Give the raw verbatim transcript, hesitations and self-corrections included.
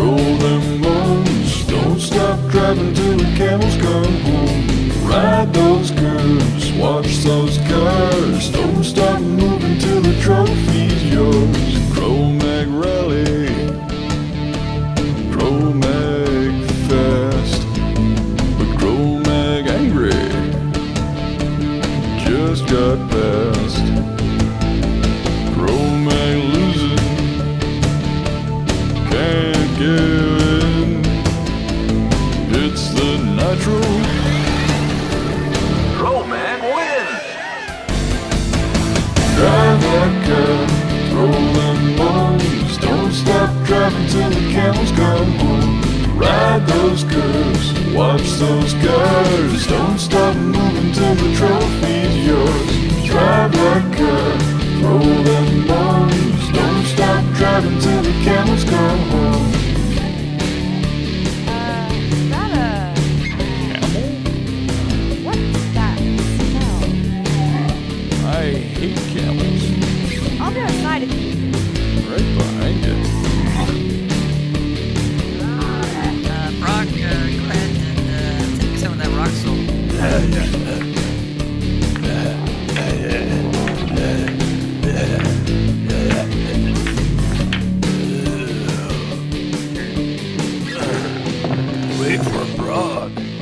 roll them bones. Don't stop driving till the camels come home. Ride those curves, watch those cars. Don't stop moving till the trophy's yours. Cro Mag Rally, Cro Mag fast, but Cro Mag angry just got past. Cro Mag losing, can't give in. It's the nitro. Cro Mag win! Drive that car, throw them bones. Don't stop driving till the camels come home. Ride those curves, watch those cars. Don't stop moving till the trophy's yours. Drive that car, throw them bones. Don't stop driving till the camels come home. I hate camels. I'll be outside if you. Right behind you. Uh, Brock, uh, go ahead and uh, take me some of that rock salt. Wait for Brock.